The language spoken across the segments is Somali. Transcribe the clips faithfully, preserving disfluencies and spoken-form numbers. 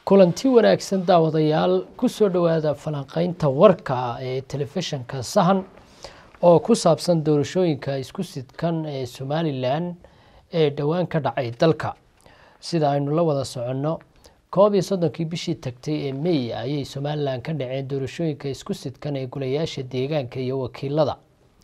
kulanti wanaagsan daawadayaal ku soo dhawaada falanqaynta warka ee telefishinka sahan oo ku saabsan doorashooyinka isku sidkan ee Somaliland ee dhawaan ka dhacay dalka. Sida aynu la wada soconno koob iyo soddonkii bishii tagtay ee May ayay Somaliland ka dhaceen doorashooyinka isku sidkan ee golayaasha deegaanka iyo wakiilada.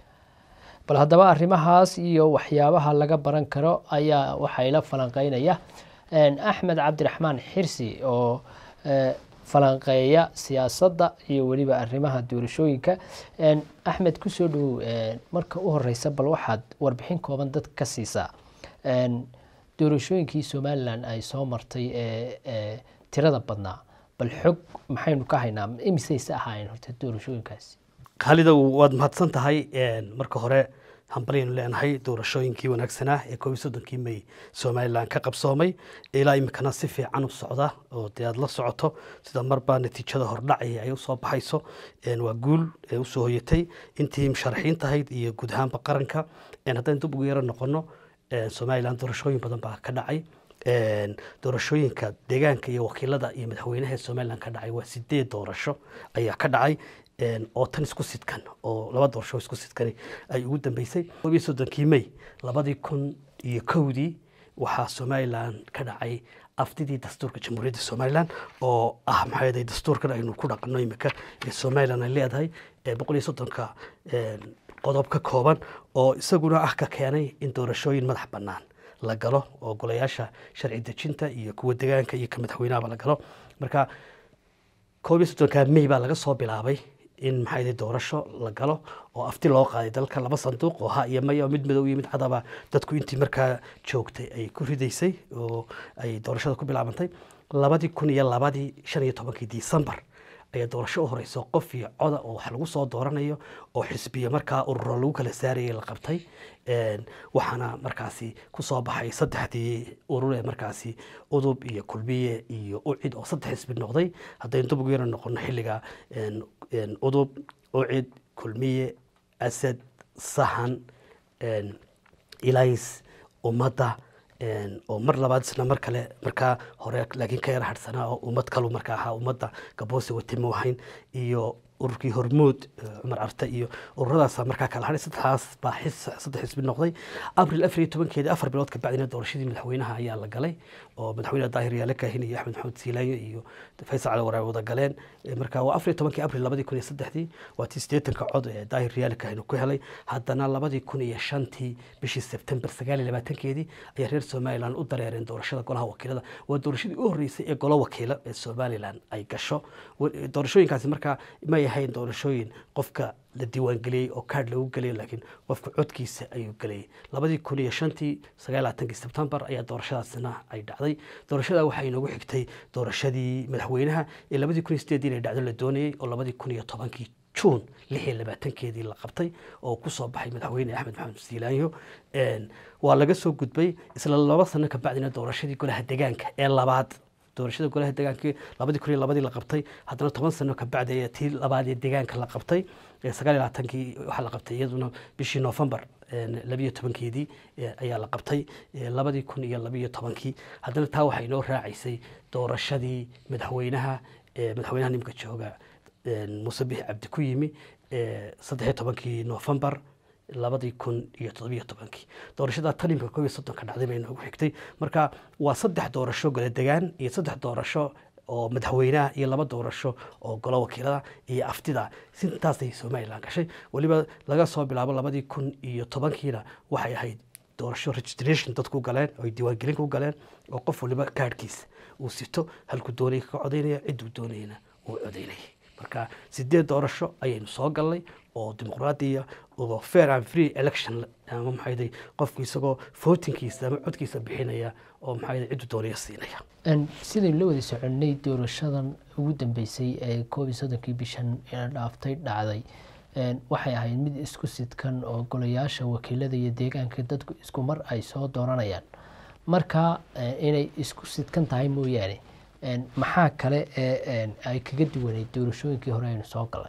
bal haddaba arrimahaas iyo waxyaabaha laga baran karo ayaa waxa ila falanqaynaya Axmed Cabdiraxmaan Xirsi oo falanqeeya siyaasadda iyo waliba arrimaha doorashooyinka. Axmed ku soo dhow marka u horeysa bal waxaad warbixin kooban dadka ka siisaa doorashooyinkii Somaliland ay soo martay ee tirada badnaa bal xog maxaynu ka haynaa imisaysa ahaayeen horta doorashooyinkaasi. Khaalida waad mahadsan tahay marka hore hambaliyaynu leenahay doorashooyinkii wanaagsanaa ee koob iyo soddonkii May Somaliland ka qabsoomay ilaa imikana si fiican u socda oo aad la socoto sida marba natiijada hordhacay ay u soo baxayso waa guul ee u soo hoyatay intii musharaxiinta ahayd iyo guud ahaanba qaranka haddaan dib ugu yara noqono Somaliland doorashooyin badan baa ka dhacay doorashooyinka deegaanka iyo wakiilada iyo madaxweynaha Somaliland ka dhacay waa sideed doorasho ayaa ka dhacay oo tan isku sidkan oo laba doorasho isku sidkan ay ugu dambeysay koob iyo soddonkii May labadii kun iyo kowdii waxaa Somaliland ka dhacay aftidii dastuurka jamhuuriyadda Somaliland oo ah maxay dastuurkan aynu ku dhaqanno imika ee Somaliland ay leedahay boqol iyo soddonka qodob ka kooban oo isaguna ah ka keenay in doorashooyin madax bannaan la galo oo golayaasha sharci dejinta iyo kuwa deegaanka iyo ka madaxweynaha la galo. marka koob iyo soddonka May baa laga soo bilaabay in maxay doorasho la galo oo afti loo qaaday dalka laba sanduuq oo ha iyo may mid madow iyo mid cadaba dadku intii markaa joogtay ay ku ridaysay oo ay doorashada ku bilaabantay labadii kun iyo labadii shan iyo tobankii December ayaa doorasho u horeyso qof iyo coda oo wax lagu soo dooranayo oo xisbiya markaa ururo lagu kala saarayay la qabtay waxaana markaasi ku soo baxay saddexdii urur ee markaasi udub iyo kulmiye iyo ucid oo saddex xisbi noqday haddaynu dib ugu yara noqono xilliga udub ucid kulmiye asad sahan ilays ummadda oo mar labaad isna mar kale markaa hore laakiin ka yar hadhsanaa oo ummad kalu markaa ahaa ummadda gaboose watimo wahayn iyo ururkii hormuud Cumar Arte iyo ururadaas markaa kala hadhay saddexdaas baa xis saddex xisbi noqday April afar iyo tobankeedii afar bilood ka bacdina doorashadii madaxweynaha ayaa la galay oo madaxweynaha Daahir Yaale Kaahin iyo Axmed Maxamed Siilaanyo iyo Faysal Cali Waraabe wada galeen markaa waa afar iyo tobankii April labadii kun iyo saddexdii waa tii siddeetanka cod ee Daahir Yaale Kaahin ku helay haddana labadii kun iyo shantii bishii September sagaal iyo labaatankeedii ayaa reer Somaliland u dareereen doorashada golaha wakiilada waa doorashadii u horeysay ee golaha wakiilada ee Somaliland ay gasho doorashooyinkaasi markaa ma yahayn doorashooyin qofka la diiwaan galiyay oo kaad lagu galiyay laakiin qofka codkiisa ayuu galiyay labadii kun iyo shantii sagaal iyo labaatankii September ayaa doorashadaasna ay dhacday doorashada waxa ay nagu xigtay doorashadii madaxweynaha ee labadii kun iyo siddeedii ay dhacdo la doonayay oo labadii kun iyo tobankii June lix iyo labaatankeedii la qabtay oo ku soo baxay madaxweyne Axmed Maxamed Siilaanyo waa laga soo gudbay isla laba sano ka bacdina doorashadii golaha deegaanka ee labaad doorashada golaha deegaanka labadii kun iyo labadii la qabtay haddana toban sano ka bacdi tii labaad ee deegaanka la qabtay sagaal iyo labaatankii waxa la qabtay iyaduna bishii November laba iyo tobankeedii ayaa la qabtay labadii kun iyo laba iyo tobankii haddana taa waxay noo raacisay doorashadii madaxweynaha madaxweynaha nimka jooga Muuse Biixi Cabdi ku yimi saddex iyo tobankii November labadii kun iyo toddoba iyo tobankii doorashada talimka koob iyo soddon ka dhacday bay noogu xigtay marka waa saddex doorasho gole deegaan iyo saddex doorasho oo madaxweynaha iyo laba doorasho oo golo wakiilada iyo aftida sintaas ay Somaliland gashay waliba laga soo bilaabo labadii kun iyo tobankiina waxay ahayd doorasho registration dadku galeen oo diiwaan gelin ku galeen oo qof waliba kaadhkiisa uu sito halku doonay ka codeynaya cid uu doonayna uu codeynay marka sideed doorasho ayaynu soo galnay oo dimuqraadiya oo fair and free election ama maxay qofku isagoo votingkiisa ama codkiisa bixinaya oo maxay cid doonaya siinaya ان sidii loo wada soconay doorashadan ugu dambeysay ee koob iyo soddonkii bishan ee dhaaftay dhacday een waxay ahayd mid isku sidkan oo golayaasha wakiilada iyo deegaanka dadku isku mar ay soo dooranayaan marka inay isku sidkan tahay mooyaane maxaa kale ee ay kaga duwanay doorashooyinkii hore aynu soo galay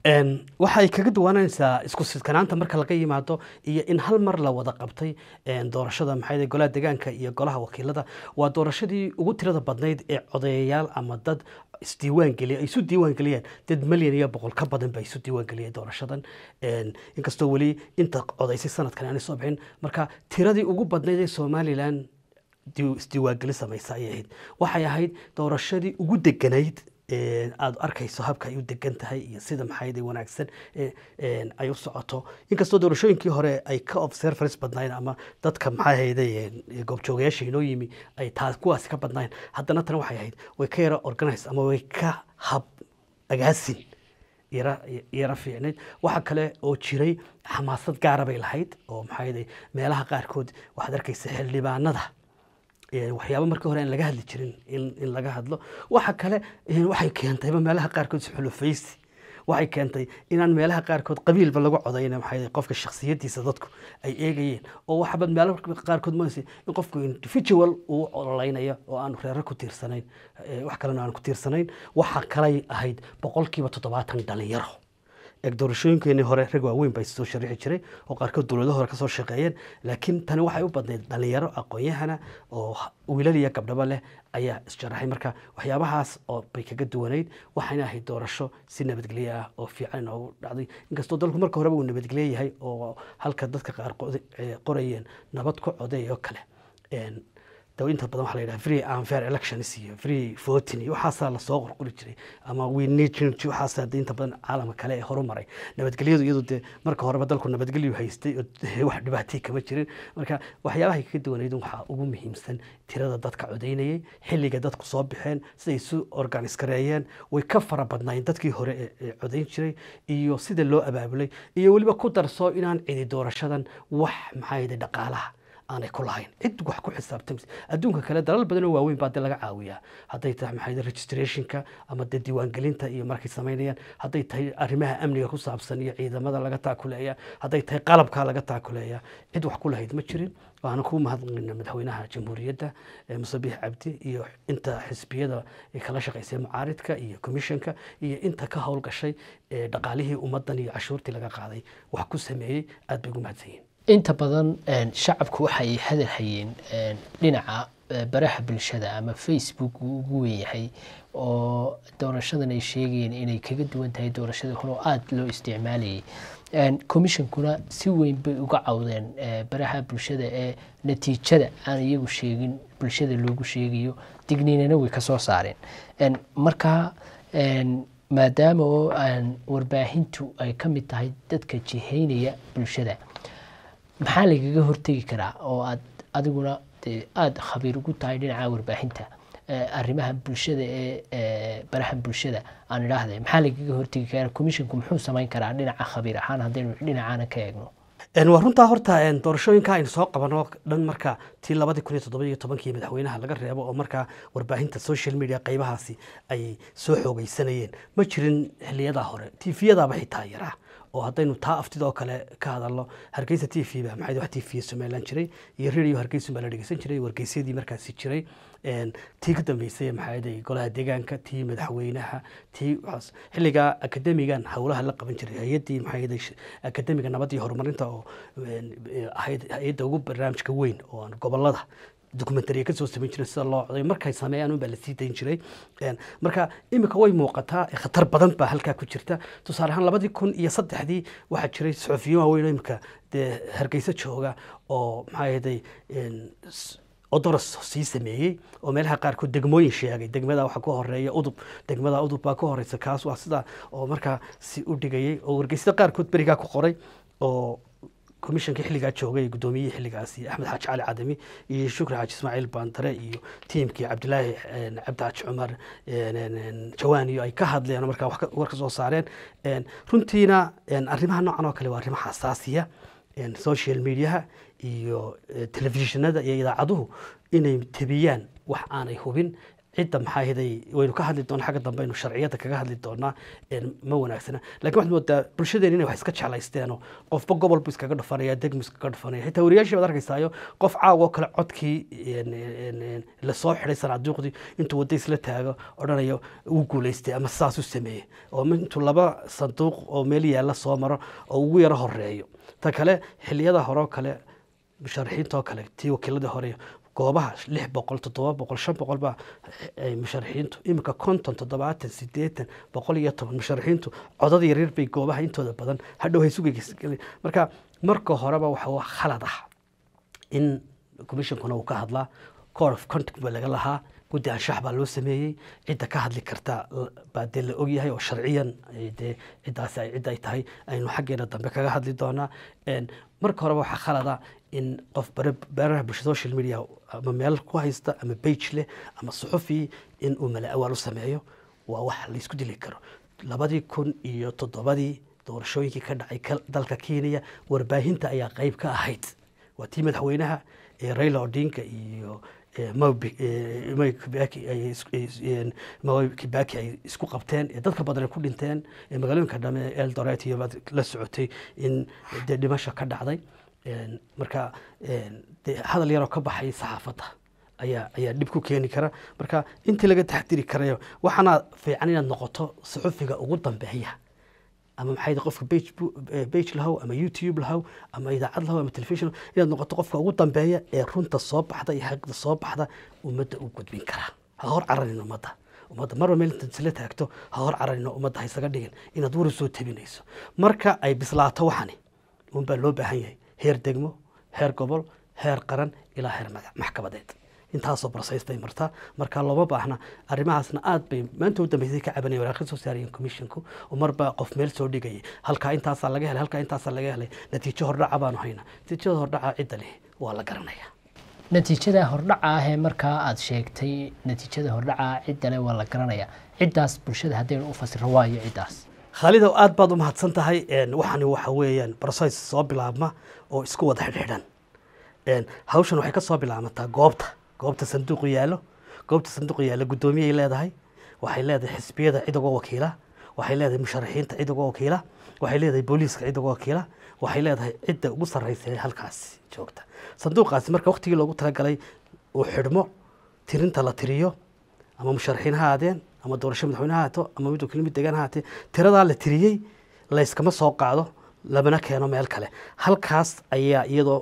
een waxay kaga duwanaysaa isku sidkanaanta marka laga yimaado iyo in hal mar la wada qabtay een doorashada maxay golaha deegaanka iyo golaha wakiilada waa doorashadii ugu tirada badnayd ee codeeyayaal ama dad isdiiwaan galiyay isu diiwaan galiyeen dad milyan iyo boqol ka badan bay isu diiwaan galiyay doorashadan een inkastoo wali inta codeysay sanadkan aan soo bixin marka tiradii ugu badnayd ee Somaliland isdiiwaan gali samaysay ahayd waxay ahayd doorashadii ugu deganayd ee aad arkayso habka ay u degan tahay iyo sida maxayday wanaagsan ee ay u socoto inkastoo doorashooyinkii hore ay ka observers badnaayeen ama dadka maxayday goobjoogayaasha inoo yimi ay taas kuwaas ka badnaayeen haddana tan waxay ahayd way ka yara organize ama way ka hab agaasin yara yara fiicneed waxa kale oo jiray xamaasad gaar ah bay lahayd oo maxayday meelaha qaarkood waxaad arkaysaa xildhibaanada waxyaabo markii hore aan laga hadli jirin in in laga hadlo waxa kale waxay keentay meelaha qaarkood xulufaysi waxay keentay inaan meelaha qaarkood qabiilba lagu codayna maxay qofka shakhsiyadiisa dadku ay eegayeen oo waxba meelaha qaarkood ma in qofku individual uu ololeynayo oo aan reer ku tiirsanayn wax kale aan ku tiirsanayn waxa kale ahayd boqolkiiba toddobaatan dhalinyaro doorashooyinkii hore rag waaweyn bay soo sharixi jiray oo qaarkood dawladaha hore ka soo shaqeeyeen laakiin tani waxay u badnayd dhalinyaro aqoon-yahana oo wiilal iyo gabdhaba leh ayaa isjaraxay marka waxyaabahaas oo bay kaga duwanayd waxayna ahayd doorasho si nabadgelyo ah oo fiican oo dhacday inkastoo dalku marka horeba uu nabadgelyo yahay oo halka dadka qaar qorayeen nabad ku codeeyo kale een dawinta badan waxa la yiraahdaa free and fair elections iyo free voting iyo waxa la soo qorqori jiray ama we need to waxa inta badan caalamka kale ee horumaray nabadgelyadu iyadu de marka horeba dalku nabadgelyo haystay wax dhibaato kama jirin marka waxyaabaha ka duwanayd waxa ugu muhiimsan tirada dadka codeynayay xilliga dadku soo bixeen siday isu organize gareeyeen way ka fara badnaayeen dadkii hore ee codeyn jiray iyo sida loo abaabulay iyo waliba ku darso inaan cidi doorashadan wax maxay dhaqaalaha aanay ku lahayn cid wax ku xisaabtan adduunka kale dalal badan oo waaweyn baa laga caawiyaa haday tahay maxay registrationka ama diiwaan gelinta iyo markay sameynayaan haday tahay arrimaha amniga ku saabsan iyo ciidamada laga taakuleeya haday tahay qalabka laga taakuleeya cid wax ku lahayd ma jirin waana ku mahadnaqaynaa madaxweynaha jamhuuriyadda Musabbix Cabdi iyo inta xisbiyada ee kala shaqeysay mucaaridka iyo commissionka iyo inta ka howlgashay dhaqaalihii ummadan iyo cashuurtii laga qaaday wax ku sameeyay aad bay ugu mahadsanyihiin inta badan shacabku waxay hadal hayeen dhinaca baraha bulshada ama Facebook ugu weeyahay oo doorashadan ay sheegeen inay kaga duwan tahay doorashada hore oo aad loo isticmaalayay commissionkuna si weyn bay uga cawdeen baraha bulshada ee natiijada aan iyagu sheegin bulshada loogu sheegayo digniinana way ka soo saareen marka maadaama oo aan warbaahintu ay ka mid tahay dadka jihaynaya bulshada maxaa lagaga hortagi karaa oo aad adiguna aad khabiir ugu tahay dhinaca warbaahinta arrimaha bulshada ee baraha bulshada aan idhaahday maxaa lagaga hortagi karaa commissionku muxuu samayn karaa dhinaca khabiir ahaan haddaynu dhinacaana ka eegno een waa runtaa horta een doorashooyinka aynu soo qabano dhan marka tii laba kun iyo toddoba iyo tobankii madaxweynaha laga reebo oo marka warbaahinta social media qaybahaasi ay soo xoogaysanayeen ma jirin xilliyada hore tviyada ba xitaa yaraa oo haddaynu taa aftidoo kale ka hadalno Hargeysa T V ba maxay wax T V Somaliland jiray iyo radio Hargeysa baa la dhageysan jiray wargeysadii markaas jiray een tii ka dambeysay maxay golaha deegaanka tii madaxweynaha tii xilliga akademigan hawlaha la qaban jiray hay'adii maxay akademiga nabad iyo horumarinta oo hay'adda ugu barnaamijka weyn oo gobolada documentary ka soo sameeyay sida loo coday markay sameeyaan u baa la sii dayn jiray een marka imika way muuqataa khatar badan baa halka ku jirta tusaale ahaan laba kun iyo saddex waxa jiray suxufiyiin waaweyn imika de Hargeysa jooga oo maxay ahayd een odoras sii sameeyay oo meelaha qaar ku degmooyin sheegay degmada waxa ku horeeya udub degmada udub baa ku horeysa kaas waa sida oo marka si u dhigayay oo wargeysyada qaar ku bariga ku qoray oo commissionka xilliga joogay gudoomiye xilligaasi Axmed Xaaji Cali Cadami iyo Shukri Xaaji Ismaaciil Baantare iyo teamkii Cabdilaahi Cabdi Cumar Jawaani ay ka hadleen marka wax war ka soo saareen runtiina arrimaha noocan oo kale waa arrimo xasaasiya social media iyo televisionada iyo idaacaduhu inay tabiyaan wax aanay hubin عدة محاهدي وين كهذا الدون حاجة ضمبين وشرعيات كهذا الدون ما وناسنا لكن واحد مدة برشلونة هنا وحسكتش على استانو قف بقبل بس كقدر فنيا دق مس كقدر فنيا حتى ورياش بدرك يسايو قف عاو كل عدكي يعني للصبح ليس عدوق دي انتوا وديس لتاجا أنا يو وقول استي أما الساس السمية ومن انتوا لبا صندوق أو مالي على صامرة أو ويره الرأيو تكله حلية هراء كله مشارحين تاكله تي وكله هراء قابها لح بقول تطواب بقول شن بقول بقى مشارحين تو إمك كونتن تطبعات سديتن بقول يطب مشارحين تو عدد يرير بقابها انتوا ده بدن هذا هو يسوق مركا مركا هربا وحوا خلده إن كوميشن كنا وكهد لا كورف كونتك بلغلها قد عن شحب على الوسمي عدة كهد لكرتا بعد اللي أوجيها وشرعيا عدة عدة سعي عدة تهي إنه حقنا ضمن كهد لي دونا إن مرك هربا وحخلده إن قف برب بره بالسوشيال ميديا أما ميل كويسة أما بيج له أما الصحفي إن أملا أول سمعيه وواحد اللي يسكت لكره لبدي يكون يتضبدي doorashooyinkii ka dhacay dalka Kenya warbaahinta ayaa qayb ka ahayd waa tii madaxweynaha ee Raila Odinga iyo Mwai Kibaki ay Mwai Kibaki ay isku qabteen ee dadka badan ku dhinteen ee magaalooyinka dhame Eldoret iyo la socotay in dhimasho ka dhacday marka hadal yar oo ka baxay saxaafadda ayaa ayaa dib ku keeni kara marka inta laga taxdiri karayo waxana fiican inaad noqoto saxufiga ugu dambeeya ama maxay qofka page page lahaw ama YouTube lahaw ama idaacad lahaw ama television inaad noqoto qofka ugu dambeeya ee runta soo baxda iyo xaqda soo baxda ummadda u gudbin kara ha hor cararin ummadda ummadda marba meel inta la taagto ha hor cararin ummadda haysaga dhigin inaad war soo tabinayso marka ay bislaato waxani un baa loo baahan yahay heer degmo heer gobol heer qaran ilaa heer maxkamadeed intaasoo barsaystay marta marka looma baahna arrimahaasna aad bay maanta u dambeysay ka cabanay waraaqada soo saarayeen commissionku oo marba qof meel soo dhigay halka intaas laga helay halka intaas laga helay natiijo hordhac baan hayna natiijada hordhaca cid leh waa la garanayaa natiijada hordhaca ah ee marka aad sheegtay natiijada hordhaca cid leh waa la garanayaa cidaas bulshada hadeen u fasiro waayo cidaas Khalid aad baad u mahadsan tahay een waxani waxa weeyaan process soo bilaabma oo isku wada xidhiidhan een hawshan waxay ka soo bilaabataa goobta goobta sanduuq yaalo goobta sanduuq yaalo gudoomiye leedahay waxay leedahay xisbiyada cid uga wakiila waxay leedahay musharaxiinta cid uga wakiila waxay leedahay booliiska cid uga wakiila waxay leedahay cid ugu sarreysay halkaas joogta sanduuqaasi marka waqtigii loogu talagalay uu xidhmo tirinta la tiriyo ama musharaxiin ha aadeen ama doorasho madaxweynaha haato ama mid kelmid degan haatee tirada la tiriyay la iskama soo qaado labana keeno meel kale halkaas ayaa iyadoo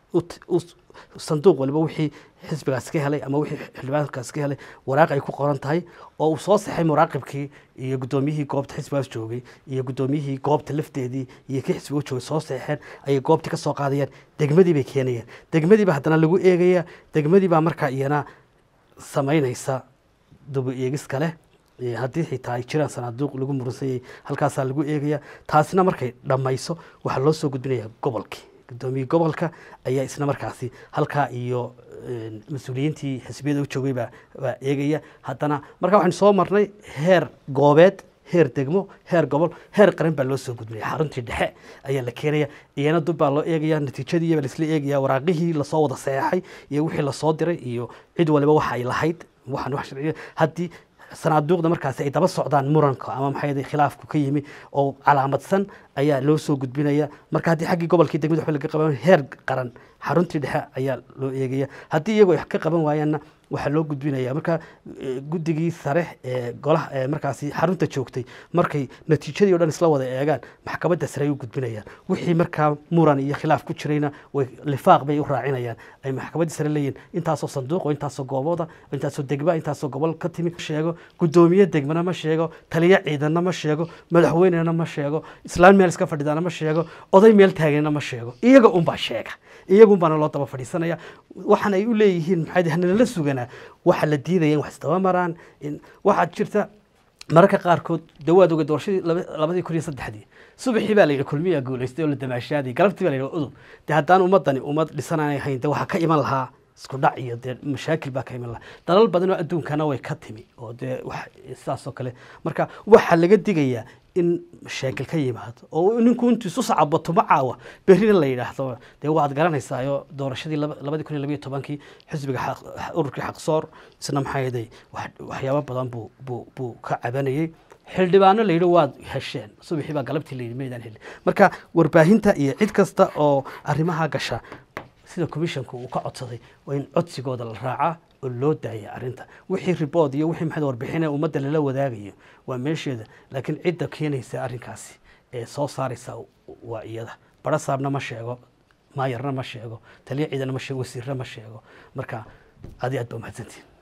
sanduuq walba wixii xisbigaas ka helay ama wixii xildhibaankaas ka helay waraaq ay ku qoran tahay oo uu soo saxay muraaqibkii iyo gudoomiyihii goobta xisbigaas joogay iyo gudoomiyihii goobta lafteedii iyo kii xisbiga joogay soo saxeen ay goobtii ka soo qaadayeen degmadii bay keenayeen degmadii baa haddana lagu eegaya degmadii baa markaa iyana samaynaysa dub eegis kale haddii xitaa ay jiraan sanaaduuq lagu muransanayay halkaasaa lagu eegaya taasina markay dhammayso waxaa loo soo gudbinayaa gobolkii gudoomiye gobolka ayaa isna markaasi halkaa iyo mas'uuliyiintii xisbiyada u joogay baa eegaya haddana markaa waxaan soo marnay heer goobeed heer degmo heer gobol heer qaran baa loo soo gudbinaya xaruntii dhexe ayaa la keenaya iyana dub baa loo eegaya natiijadii baa laisla eegaya waraaqihii lasoo wada saxeexay iyo wixii lasoo diray iyo cid waliba waxa ay lahayd waxaan wax sharciyo haddii sanaaduuqda markaas ay daba socdaan muranka ama maxay khilaafku ka yimi oo calaamadsan ayaa loo soo gudbinaya marka haddii xaggii gobolkii degmada wax laga qaban heer qaran xaruntii dhexe ayaa loo eegaya haddii iyagu wax ka qaban waayaanna waxa loo gudbinaya marka guddigii sare ee golaha markaasi xarunta joogtay markay natiijadii oo dhan isla wada eegaan maxkamadda sare ay u gudbinayaan wixii markaa muran iyo khilaaf ku jirayna way lifaaq bay u raacinayaan ay maxkamadda sare leeyihiin intaasoo sanduuq oo intaasoo goobooda intaasoo degma intaasoo gobol ka timi sheego gudoomiye degmana ma sheego taliye ciidanna ma sheego madaxweynena ma sheego islaan meel iska fadhidaana ma sheego oday meel taaganna ma sheego iyaga un baa sheega iyaga un baana loo daba fadhiisanaya waxaan ay u leeyihiin maxay dhahnaa la suganaa waxa la diidaya in wax isdaba maraan in waxa jirta mararka qaarkood dawaad uga doorashadii labadii kun iyo saddexdii subaxii baa la yidhi kulmiya guulaystay oo la damaashaaday galabtii baa la yidhi udub dee haddaan ummadani ummad dhisanaan ahayn dee waxa ka iman lahaa isku dhac iyo dee mashaakil baa ka iman laha dalal badan oo adduunkana way ka timi oo dee wax sidaas oo kale marka waxaa laga digayaa in mashaakil ka yimaado oo ninku intuu isu sacabato ma caawa berrina la yidhaahdo dee waad garanaysaayo doorashadii labadii kun iyo labiyo tobankii xisbiga ururkii xaqsoor isna maxaa yeelay waxyaabo badan buu buu buu ka cabanayay xildhibaano la yidhi waad hesheen subaxii baa galabtii la yidhi maydaan helin marka warbaahinta iyo cid kasta oo arrimaha gasha sida commissionku uu ka codsaday waa in codsigooda la raacaa oo loo daaya arrinta wixii report iyo wixii maxay warbixinay ummadda lala wadaagayo waa meesheeda laakiin cidda keenaysa arrinkaasi ee soo saaraysa waa iyada barasaabna ma sheego maayarna ma sheego taliya ciidana ma sheego wasiirna ma sheego marka aad iyo aad baa mahadsantihin